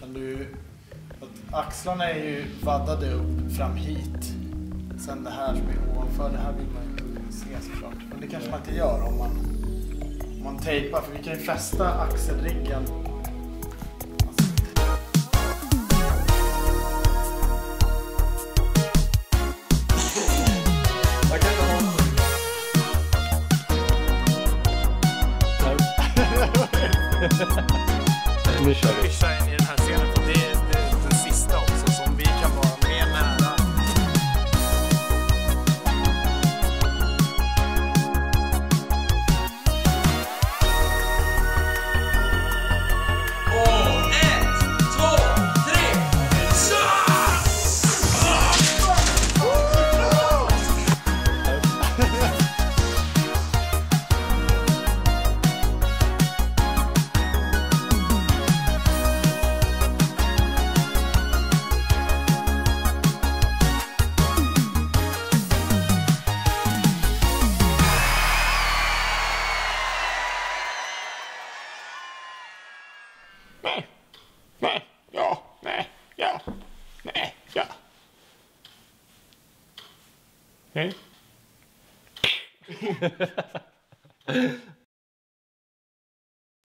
Axlarna är ju vaddade upp fram hit. Sen det här som är ovanför, det här vill man ju se såklart. Men det kanske man inte gör om man tejpar, för vi kan ju fästa axelriggen. Nu kör vi. Pitcha in i den här scenen, för det är den sista också som vi kan vara mer nära. Och 1, 2, 3, Nej.